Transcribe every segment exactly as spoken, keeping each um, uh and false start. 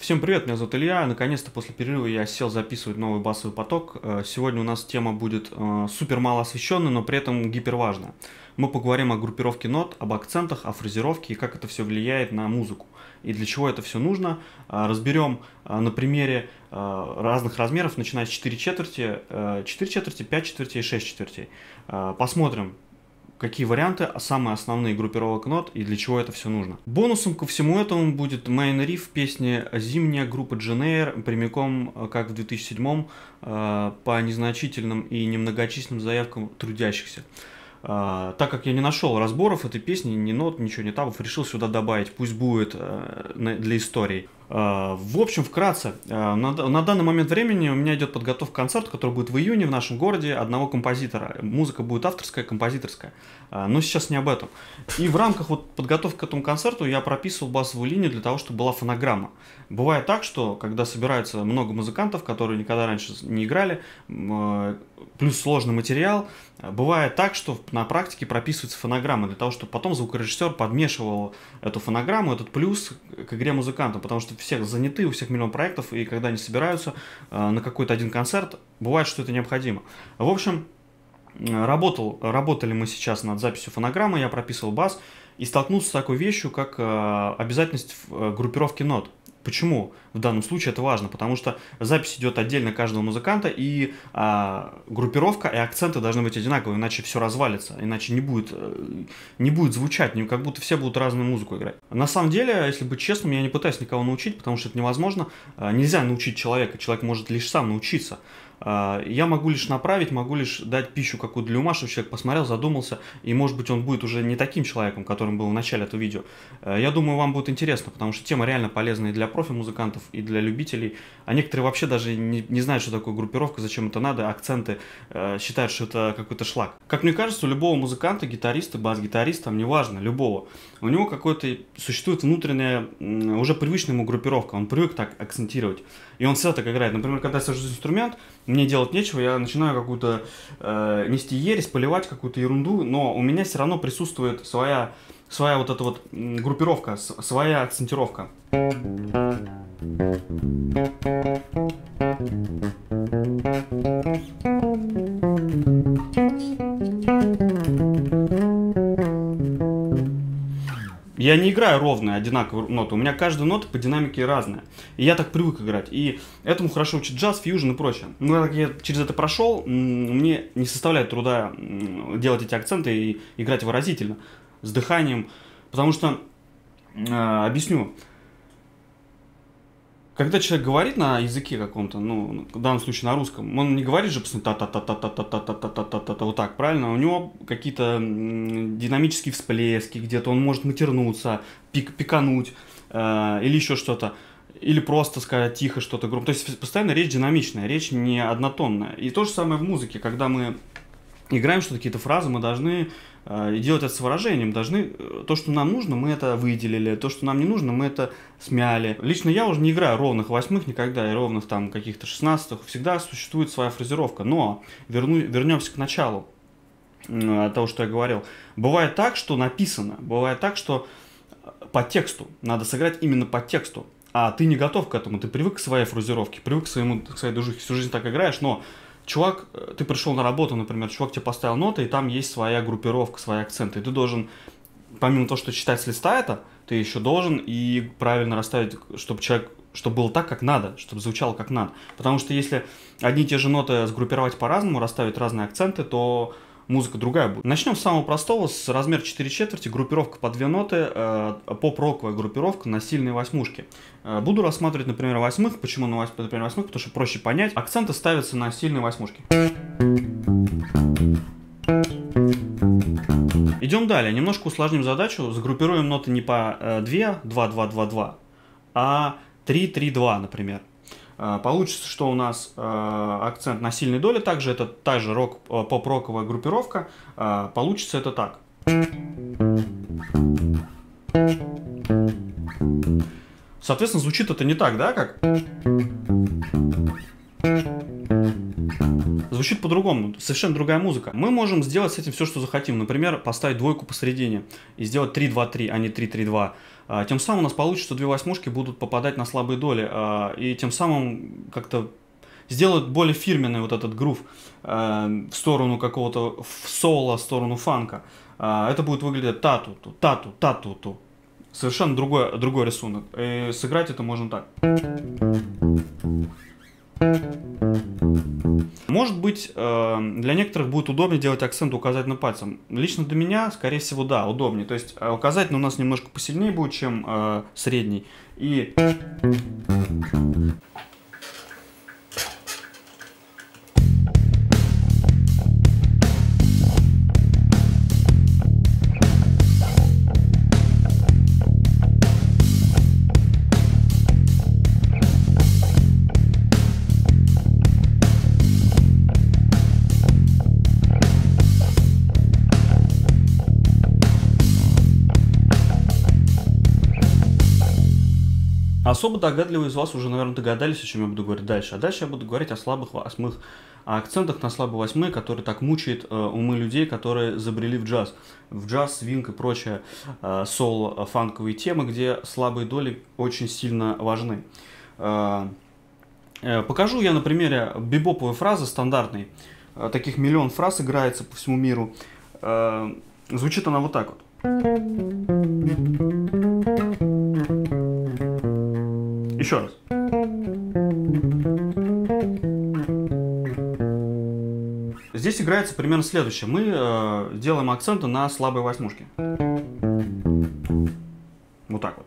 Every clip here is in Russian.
Всем привет, меня зовут Илья. Наконец-то после перерыва я сел записывать новый басовый поток. Сегодня у нас тема будет супер мало освещенная, но при этом гиперважная. Мы поговорим о группировке нот, об акцентах, о фразировке и как это все влияет на музыку. И для чего это все нужно. Разберем на примере разных размеров, начиная с четыре четверти, четыре четверти, пять четвертей и шесть четвертей. Посмотрим, какие варианты, самые основные группировок нот и для чего это все нужно. Бонусом ко всему этому будет main riff песни «Зимняя» группы Джейн Эйр, прямиком, как в две тысячи седьмом, по незначительным и немногочисленным заявкам трудящихся. Так как я не нашел разборов этой песни, ни нот, ничего не табов, решил сюда добавить, пусть будет для истории. В общем, вкратце, на, на данный момент времени у меня идет подготовка к концерту, который будет в июне в нашем городе, одного композитора. Музыка будет авторская, композиторская, но сейчас не об этом. И в рамках вот подготовки к этому концерту я прописывал басовую линию для того, чтобы была фонограмма. Бывает так, что когда собирается много музыкантов, которые никогда раньше не играли, плюс сложный материал, бывает так, что на практике прописывается фонограмма для того, чтобы потом звукорежиссер подмешивал эту фонограмму, этот плюс к игре музыканта, потому что всех заняты, у всех миллион проектов, и когда они собираются э, на какой-то один концерт, бывает, что это необходимо. В общем, работал, работали мы сейчас над записью фонограммы, я прописывал бас и столкнулся с такой вещью, как э, обязательность группировки нот. Почему в данном случае это важно? Потому что запись идет отдельно каждого музыканта, и а, группировка и акценты должны быть одинаковые, иначе все развалится, иначе не будет, не будет звучать, не, как будто все будут разную музыку играть. На самом деле, если быть честным, я не пытаюсь никого научить, потому что это невозможно. Нельзя научить человека, человек может лишь сам научиться. Я могу лишь направить, могу лишь дать пищу какую-то для ума, чтобы человек посмотрел, задумался, и может быть он будет уже не таким человеком, которым был в начале этого видео. Я думаю, вам будет интересно, потому что тема реально полезная и для профи-музыкантов, и для любителей, а некоторые вообще даже не, не знают, что такое группировка, зачем это надо, акценты, считают, что это какой-то шлак. Как мне кажется, у любого музыканта, гитариста, бас-гитариста, неважно, любого, у него какой-то существует внутренняя, уже привычная ему группировка, он привык так акцентировать, и он всегда так играет. Например, когда я сажусь инструмент, мне делать нечего, я начинаю какую-то э, нести ересь, поливать какую-то ерунду, но у меня все равно присутствует своя, своя вот эта вот группировка, своя акцентировка. Я не играю ровные, одинаковые ноты, у меня каждая нота по динамике разная. И я так привык играть. И этому хорошо учит джаз, фьюжн и прочее. Но как я через это прошел, мне не составляет труда делать эти акценты и играть выразительно, с дыханием. Потому что, э, объясню, когда человек говорит на языке каком-то, ну, в данном случае на русском, он не говорит же постоянно та-та-та-та-та-та-та-та-та-та-та, вот так, правильно? У него какие-то динамические всплески, где-то он может матернуться, пик, пикануть э, или еще что-то. Или просто сказать тихо что-то громко. То есть постоянно речь динамичная, речь не однотонная. И то же самое в музыке, когда мы играем что-то, какие-то фразы, мы должны э, делать это с выражением, должны, то, что нам нужно, мы это выделили, то, что нам не нужно, мы это смяли. Лично я уже не играю ровных восьмых никогда, и ровных там каких-то шестнадцатых, всегда существует своя фразировка. Но верну, вернемся к началу э, того, что я говорил. Бывает так, что написано, бывает так, что по тексту, надо сыграть именно по тексту, а ты не готов к этому, ты привык к своей фразировке, привык к, своему, к своей душихе, всю жизнь так играешь, но чувак, ты пришел на работу, например, чувак тебе поставил ноты, и там есть своя группировка, свои акценты. И ты должен, помимо того, что читать с листа это, ты еще должен и правильно расставить, чтобы человек, чтобы было так, как надо, чтобы звучало как надо. Потому что если одни и те же ноты сгруппировать по-разному, расставить разные акценты, то музыка другая будет. Начнем с самого простого, с размера четыре четверти, группировка по две ноты, э, поп-роковая группировка на сильные восьмушки. Э, буду рассматривать, например, восьмых. Почему на восьмых, например, восьмых? Потому что проще понять. Акценты ставятся на сильные восьмушки. Идем далее. Немножко усложним задачу. Сгруппируем ноты не по две, два, два, два, два, а три, три, два, например. Получится, что у нас э, акцент на сильной доле, также это та же рок, поп-роковая группировка, э, получится это так. Соответственно, звучит это не так, да, как? звучит по-другому, совершенно другая музыка. Мы можем сделать с этим все, что захотим. Например, поставить двойку посередине и сделать три два три, а не три три два. Тем самым у нас получится, что две восьмушки будут попадать на слабые доли. И тем самым как-то сделают более фирменный вот этот грув в сторону какого-то соло, в сторону фанка. Это будет выглядеть тату-ту, тату, тату-ту. Совершенно другой, другой рисунок. И сыграть это можно так. Может быть, для некоторых будет удобнее делать акцент указательным пальцем. Лично для меня, скорее всего, да, удобнее. То есть указательный у нас немножко посильнее будет, чем средний. И... Особо догадливые из вас уже, наверное, догадались, о чем я буду говорить дальше. А дальше я буду говорить о слабых восьмых, о акцентах на слабые восьмые, которые так мучают э, умы людей, которые забрели в джаз. В джаз, свинг и прочее э, соло, фанковые темы, где слабые доли очень сильно важны. Э, э, покажу я на примере бибоповой фразы стандартной. Э, таких миллион фраз играется по всему миру. Э, звучит она вот так вот. Еще раз. Здесь играется примерно следующее. Мы э, делаем акценты на слабые восьмушки. Вот так вот.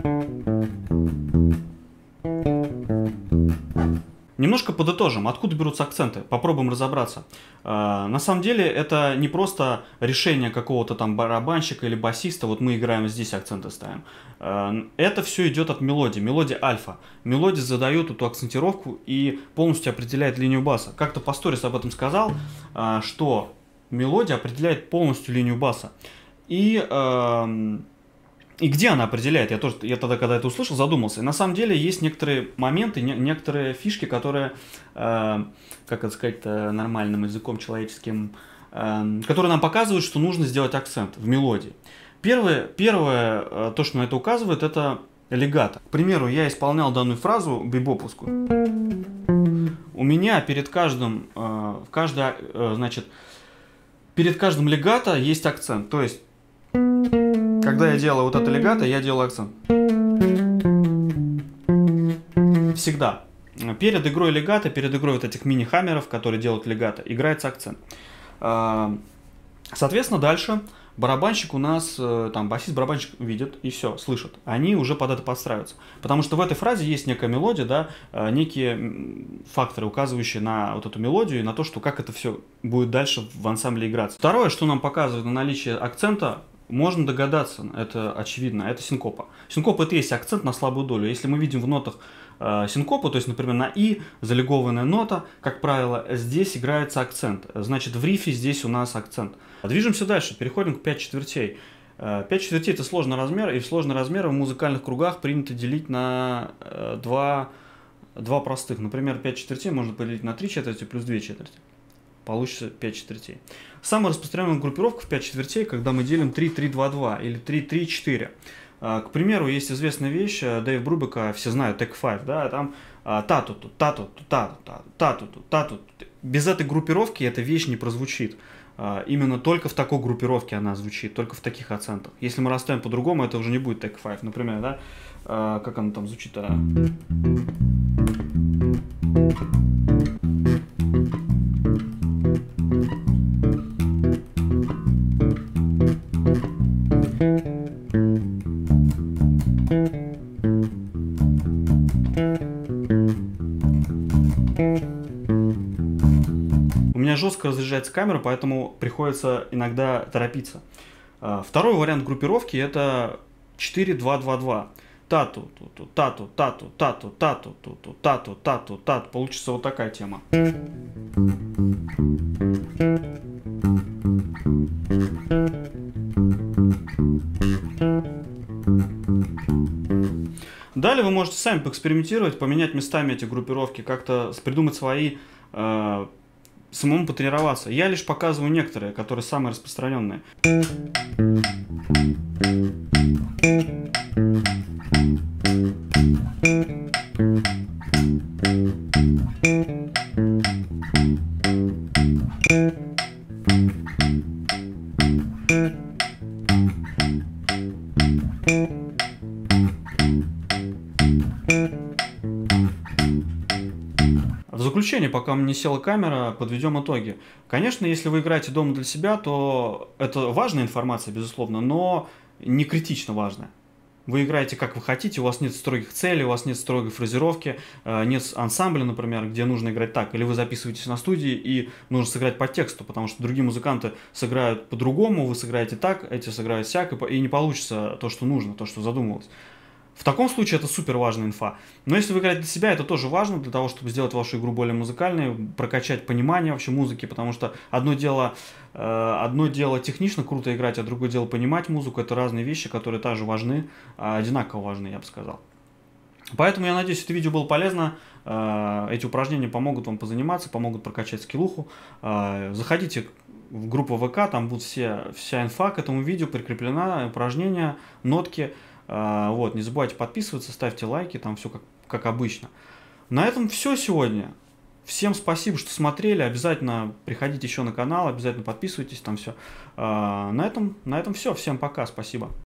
Немножко подытожим, откуда берутся акценты, попробуем разобраться. Э, на самом деле это не просто решение какого-то там барабанщика или басиста, вот мы играем здесь, акценты ставим. Э, это все идет от мелодии, мелодия альфа. Мелодия задает эту акцентировку и полностью определяет линию баса. Как-то Пасторис об этом сказал, э, что мелодия определяет полностью линию баса. И... Э, И где она определяет? Я тоже, я тогда, когда это услышал, задумался. И на самом деле есть некоторые моменты, не, некоторые фишки, которые, э, как это сказать нормальным языком человеческим, э, которые нам показывают, что нужно сделать акцент в мелодии. Первое, первое э, то, что на это указывает, это легато. К примеру, я исполнял данную фразу бибоповскую. У меня перед каждым, э, в каждой, э, значит, перед каждым легато есть акцент. То есть когда я делаю вот это легато, я делаю акцент. Всегда. Перед игрой легато, перед игрой вот этих мини-хаммеров, которые делают легато, играется акцент. Соответственно, дальше барабанщик у нас, там, басист-барабанщик видит и все, слышит. Они уже под это подстраиваются. Потому что в этой фразе есть некая мелодия, да, некие факторы, указывающие на вот эту мелодию и на то, что как это все будет дальше в ансамбле играться. Второе, что нам показывает на наличие акцента, можно догадаться, это очевидно, это синкопа. Синкопа — это есть акцент на слабую долю. Если мы видим в нотах э, синкопу, то есть, например, на И залегованная нота, как правило, здесь играется акцент. Значит, в рифе здесь у нас акцент. Движемся дальше, переходим к пять четвертей. Э, пять четвертей — это сложный размер, и в сложный размер в музыкальных кругах принято делить на э, два, два простых. Например, пять четвертей можно поделить на три четверти плюс две четверти. Получится пять четвертей. Самая распространенная группировка в пять четвертей, когда мы делим три три два два или три три четыре. К примеру, есть известная вещь Дэйв Брубека, все знают, Take Five, да, там тату-ту, тату-ту, тату-ту, тату-ту, тату-ту. Без этой группировки эта вещь не прозвучит. Именно только в такой группировке она звучит, только в таких акцентах. Если мы расставим по-другому, это уже не будет Take Five. Например, да, как она там звучит? У меня жестко разряжается камера, поэтому приходится иногда торопиться. Второй вариант группировки — это четыре два два два. Тату, тату, тату, тату, тату, тату, тату, тату, тату, тату. Получится вот такая тема. Далее вы можете сами поэкспериментировать, поменять местами эти группировки, как-то придумать свои э, самому потренироваться. Я лишь показываю некоторые, которые самые распространенные. В заключение, пока у меня не села камера, подведем итоги. Конечно, если вы играете дома для себя, то это важная информация, безусловно, но не критично важная. Вы играете как вы хотите, у вас нет строгих целей, у вас нет строгой фразировки, нет ансамбля, например, где нужно играть так, или вы записываетесь на студии и нужно сыграть по тексту, потому что другие музыканты сыграют по-другому, вы сыграете так, эти сыграют сяк, и не получится то, что нужно, то, что задумывалось. В таком случае это супер важная инфа. Но если вы играете для себя, это тоже важно для того, чтобы сделать вашу игру более музыкальной, прокачать понимание вообще музыки, потому что одно дело, э, одно дело технично круто играть, а другое дело понимать музыку. Это разные вещи, которые также важны, одинаково важны, я бы сказал. Поэтому я надеюсь, это видео было полезно. Э, эти упражнения помогут вам позаниматься, помогут прокачать скиллуху. Э, заходите в группу ВК, там будет все, вся инфа к этому видео прикреплена, упражнения, нотки. Вот, не забывайте подписываться, ставьте лайки, там все как, как обычно. На этом все сегодня. Всем спасибо, что смотрели. Обязательно приходите еще на канал, обязательно подписывайтесь, там все. На этом, на этом все. Всем пока, спасибо.